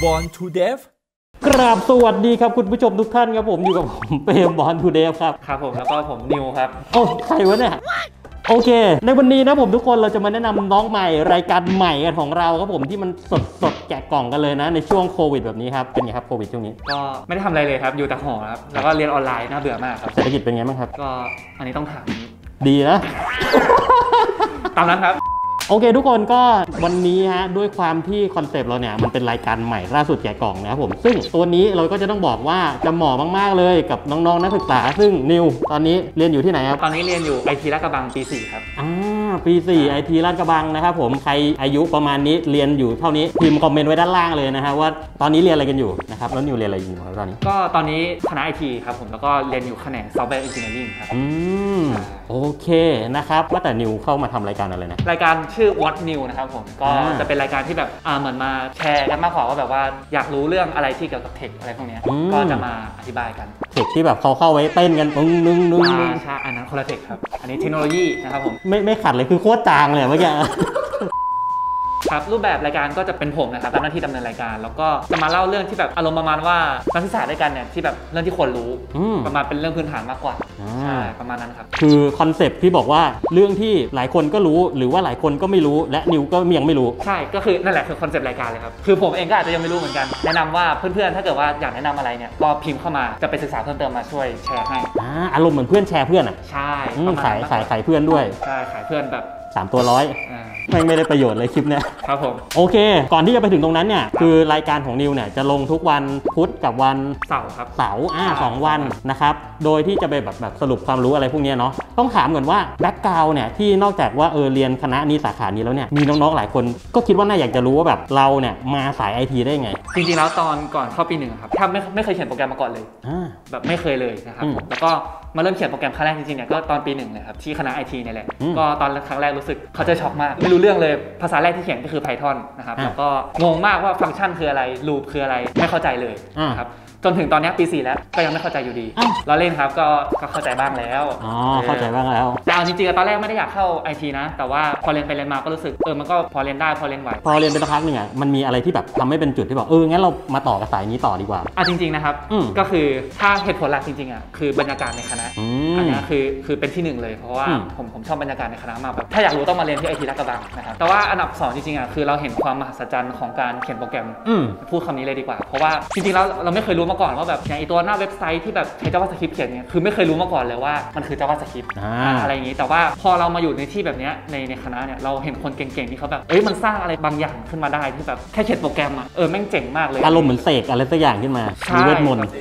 Born to Dev กราบสวัสดีครับคุณผู้ชมทุกท่านครับผมอยู่กับผมเปรม Born to Dev ครับครับผมแล้วก็ผมนิวครับโอ้ใครวะเนี่ยโอเคในวันนี้นะผมทุกคนเราจะมาแนะนำน้องใหม่รายการใหม่กันของเราครับผมที่มันสดแกะกล่องกันเลยนะในช่วงโควิดแบบนี้ครับเป็นไงครับโควิดช่วงนี้ก็ไม่ได้ทำอะไรเลยครับอยู่แต่หอครับแล้วก็เรียนออนไลน์น่าเบื่อมากครับเศรษฐกิจเป็นไงบ้างครับก็อันนี้ต้องถามดีนะตามนั้นครับโอเคทุกคนก็วันนี้ฮะด้วยความที่คอนเซปต์เราเนี่ยมันเป็นรายการใหม่ล่าสุดแกะกล่องนะครับผมซึ่งตัวนี้เราก็จะต้องบอกว่าจะเหมาะมากๆเลยกับน้องๆนักศึกษาซึ่งนิวตอนนี้เรียนอยู่ที่ไหนครับตอนนี้เรียนอยู่ไอทีลาดกระบังปี4ครับปี4ไอทีลาดกระบังนะครับผมใครอายุประมาณนี้เรียนอยู่เท่านี้พิมพ์คอมเมนต์ไว้ด้านล่างเลยนะฮะว่าตอนนี้เรียนอะไรกันอยู่นะครับแล้วนิวเรียนอะไรอยู่ตอนนี้ก็ตอนนี้คณะไอทีครับผมแล้วก็เรียนอยู่แขนงซอฟต์แวร์เอนจิเนียริ่งครับโอเคนะครับว่าแต่นิวเข้ามาทำรายการอะไรนะรายการชื่อ What New นะครับผมก็จะเป็นรายการที่แบบเหมือนมาแชร์กันมากกว่าว่าแบบว่าอยากรู้เรื่องอะไรที่เกี่ยวกับเทคอะไรพวกนี้ก็จะมาอธิบายกันเทคที่แบบเขาเข้าไว้เต้นกันนึงใช่อันนั้นคนละเทคครับอันนี้เทคโนโลยีนะครับผมไม่ขัดเลยคือโคตรจางเลยเมื่อกี้ครับรูปแบบรายการก็จะเป็นผมนะครับรับหน้าที่ดำเนินรายการแล้วก็จะมาเล่าเรื่องที่แบบอารมณ์ประมาณว่านักศึกษาด้วยกันเนี่ยที่แบบเรื่องที่ควรรู้ประมาณเป็นเรื่องพื้นฐานมากกว่าใช่ประมาณนั้นครับคือคอนเซปต์ที่บอกว่าเรื่องที่หลายคนก็รู้หรือว่าหลายคนก็ไม่รู้และนิวก็ยังไม่รู้ใช่ก็คือนั่นแหละคือคอนเซปต์รายการเลยครับคือผมเองก็อาจจะยังไม่รู้เหมือนกันแนะนำว่าเพื่อนๆถ้าเกิดว่าอยากแนะนำอะไรเนี่ยก็พิมพ์เข้ามาจะไปศึกษาเพิ่มเติมมาช่วยแชร์ให้อารมณ์เหมือนเพื่อนแชร์เพื่อนอ่ะใช่ขายเพื่อนด้วยใช่ขายเพื่อนแบบ 3 ตัว100ไม่ได้ประโยชน์เลยคลิปเนี้ยครับผมโอเคก่อนที่จะไปถึงตรงนั้นเนี่ยคือรายการของนิวเนี่ยจะลงทุกวันพุธกับวันเสาร์ครับเสาร์2 วันนะครับโดยที่จะไปแบบสรุปความรู้อะไรพวกนี้เนาะต้องถามก่อนว่าแบ็คกราวด์เนี่ยที่นอกจากว่าเรียนคณะนี้สาขานี้แล้วเนี่ยมีน้องๆหลายคนก็คิดว่าน่าอยากจะรู้ว่าแบบเราเนี่ยมาสาย IT ได้ไงจริงๆแล้วตอนก่อนเข้าปี1ครับไม่เคยเขียนโปรแกรมมาก่อนเลยแบบไม่เคยเลยนะครับแล้วก็มาเริ่มเขียนโปรแกรมครั้งแรกจริงๆเนี่ยก็ตอนปี1เลยครับที่คณะ IT เนี่ยแหละก็ตอนครั้งแรกรู้สึกเขาจะช็อกมากไม่รู้เรื่องเลยภาษาแรกที่เขียนก็คือ Python นะครับแล้วก็งงมากว่าฟังก์ชันคืออะไรลูปคืออะไรไม่เข้าใจเลยนะครับจนถึงตอนนี้ปี4แล้วก็ยังไม่เข้าใจอยู่ดีเราเล่นครับก็เข้าใจบ้างแล้วเข้าใจบ้างแล้วแต่เอาจริงๆตอนแรกไม่ได้อยากเข้า IT นะแต่ว่าพอเรียนไปเรียนมาก็รู้สึกมันก็พอเรียนได้พอเรียนไหวพอเรียนไปสักพักนึงอ่ะมันมีอะไรที่แบบทำให้เป็นจุดที่บอกงั้นเรามาต่อกับสายนี้ต่อดีกว่าจริงๆนะครับก็คือถ้าเหตุผลหลักจริงๆอ่ะคือบรรยากาศในคณะอันนี้คือเป็นที่1เลยเพราะว่าผมชอบบรรยากาศในคณะมากแบบถ้าอยากรู้ต้องมาเรียนที่ IT ลาดกระบังนะครับแต่ว่าอันดับ2จริงๆอ่ะคือเราเห็นความมหัศจรรย์ของการเขียนโปรแกรมพูดคำนี้เลยดีกว่าเพราะว่าจริงๆแล้วเราไม่เคยรู้มาก่อนว่าแบบอย่างตัวหน้าเว็บไซต์ที่แบบใช้ JavaScript เขียนเนี่ยคือไม่เคยรู้มาก่อนเลยว่ามันคือ JavaScript อะไรอย่างนี้แต่ว่าพอเรามาอยู่ในที่แบบนี้ในคณะเนี่ยเราเห็นคนเก่งๆที่เขาแบบมันสร้างอะไรบางอย่างขึ้นมาได้ที่แบบแค่เขียนโปรแกรมแม่งเจ๋งมากเลยอารมณ์เหมือนเสกอะไรสักอย่างขึ้นมามีเวทมนต์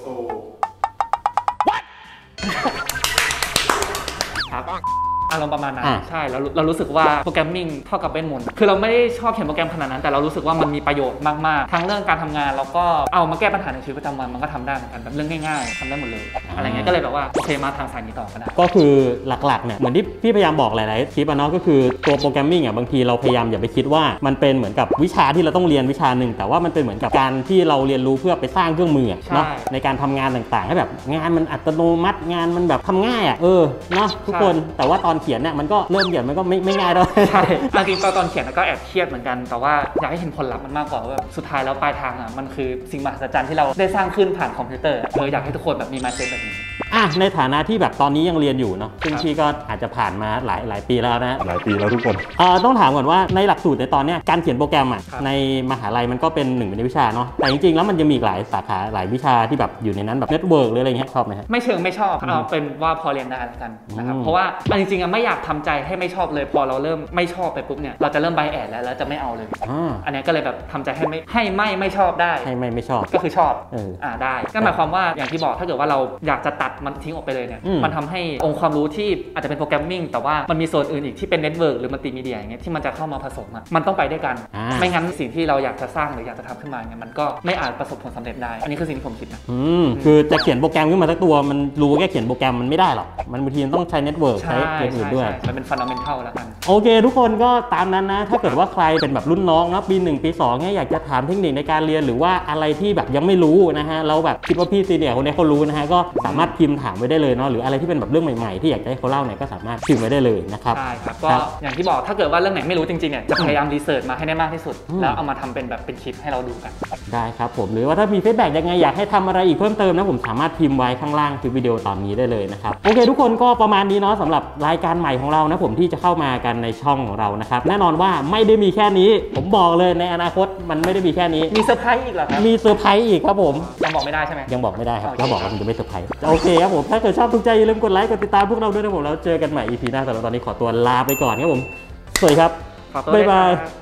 ครับอารมณ์ประมาณนั้นใช่แล้วเรารู้สึกว่าโปรแกรมมิ่งเท่ากับเวทมนต์คือเราไม่ได้ชอบเขียนโปรแกรมขนาดนั้นแต่เรารู้สึกว่ามันมีประโยชน์มากๆทั้งเรื่องการทำงานแล้วก็เอามาแก้ปัญหาในชีวิตประจำวันมันก็ทำได้เหมือนกันแบบเรื่องง่ายๆทำได้หมดเลยอะไรเงี้ยก็เลยแบบว่าโอเคมาทางสายนี้ต่อก็ได้ก็คือหลักๆเนี่ยเหมือนที่พี่พยายามบอกหลายๆคลิปเนาะก็คือตัวโปรแกรมมิ่งบางทีเราพยายามอย่าไปคิดว่ามันเป็นเหมือนกับวิชาที่เราต้องเรียนวิชาหนึ่งแต่ว่ามันเป็นเหมือนกับการที่เราเรียนรู้เพื่อไปสร้างเครื่องมือเนาะในการทำงานต่างๆให้แบบงานมันอัตโนมัติงานมันแบบทำง่ายเนาะทุกคนแต่ว่าตอนเขียนเนี่ยมันก็เริ่มเขียนมันก็ไม่ง่ายด้วยใช่จริงๆตอนเขียนก็แอบเครียดเหมือนกันแต่ว่าอยากให้เห็นผลลัพธ์มันมากกว่าว่าสุดท้ายแล้วปลายทางมันคือสิ่งมหัศจรรย์ที่เราได้สร้างขึ้นผ่านคอมพิวเตอร์อยากให้ทุกคนแบบมี mindset แบบนี้ในฐานะที่แบบตอนนี้ยังเรียนอยู่เนาะซึ่งพี่ก็อาจจะผ่านมาหลายปีแล้วนะหลายปีแล้วทุกคนต้องถามก่อนว่าในหลักสูตรในตอนนี้การเขียนโปรแกรมในมหาลัยมันก็เป็น1ในวิชาเนาะแต่จริงๆแล้วมันจะมีหลายสาขาหลายวิชาที่แบบอยู่ในนั้นแบบเน็ตเวิร์กหรืออะไรเงี้ยชอบไหมครับไม่เชิงไม่ชอบเอาเป็นว่าพอเรียนได้แล้วกันนะครับเพราะว่าจริงๆไม่อยากทำใจให้ไม่ชอบเลยพอเราเริ่มไม่ชอบไปปุ๊บเนี่ยเราจะเริ่มไบแอดแล้วจะไม่เอาเลยอันนี้ก็เลยแบบทำใจให้ไม่ชอบได้ให้ไม่ชอบก็คือชอบได้ก็หมายความว่าอย่างที่บอกถ้าเกิดว่าเราอยากจะตัดมันทิ้งออกไปเลยเนี่ยมันทำให้องค์ความรู้ที่อาจจะเป็นโปรแกรมมิ่งแต่ว่ามันมีโซนอื่นอีกที่เป็นเน็ตเวิร์กหรือมัลติมีเดียอย่างเงี้ยที่มันจะเข้ามาผสมมันต้องไปด้วยกันไม่งั้นสิ่งที่เราอยากจะสร้างหรืออยากจะทำขึ้นมาเนี่ยมันก็ไม่อาจประสบผลสำเร็จได้อันนี้คือสิ่งที่ผมคิดนะคือจะเขียนโปรแกรมขึ้นมาสักตัวมันรู้แค่เขียนโปรแกรมมันไม่ได้หรอกมันบางทีต้องใช้เน็ตเวิร์กใช้อื่นด้วยมันเป็นฟันดัมเมนทัลแล้วกันโอเคทุกคนก็ตามนั้นนะถ้าเกิดว่าใครเป็นแบบรุ่นน้องนะปี1ปี2เนี่ยอยากจะถามเทคนิคในการเรียนหรือว่าอะไรที่แบบยังไม่รู้นะฮะเราแบบคิดว่าพี่ซีเนียร์คนนี้เขารู้นะฮะก็สามารถพิมพ์ถามไว้ได้เลยเนาะหรืออะไรที่เป็นแบบเรื่องใหม่ๆที่อยากให้เขาเล่าเนี่ยก็สามารถพิมพ์ไว้ได้เลยนะครับใช่ครับก็อย่างที่บอกถ้าเกิดว่าเรื่องไหนไม่รู้จริงๆเนี่ยจะพยายามรีเสิร์ชมาให้ได้มากที่สุดแล้วเอามาทำเป็นแบบเป็นคลิปให้เราดูกันได้ครับผมหรือว่าถ้ามีฟีดแบ็กยังไงอยากให้ทำอะไรอีกเพิ่มเติมนะผมสามารถพิมพ์ไว้ข้างล่างคลิปวิดีโอตอนนี้ได้เลยนะครับโอเคทุกคนก็ประมาณนี้เนาะสำหรับรายการใหม่ของเรานะผมที่จะเข้ามากันในช่องของเรานะครับแน่นอนว่าไม่ได้มีแค่นี้ผมบอกเลยในอนาคตมันไม่ได้มีแค่นี้มีเซอร์ไพรส์อีกเหรอครับมีเซอร์ไพรส์อีกครับผมยังบอกไม่ได้ใช่ไหมยังบอกไม่ได้ครับถ้าบอกแล้วมันจะไม่เซอร์ไพรส์โอเคครับผมถ้าเกิดชอบถูกใจอย่าลืมกดไลค์กดติดตามพวกเราด้วยนะผมแล้วเจอกันใหม่ EP หน้าสำหรับตอนนี้ขอตัวลาไปก่อนครับผมสวัสดีครับบ๊ายบาย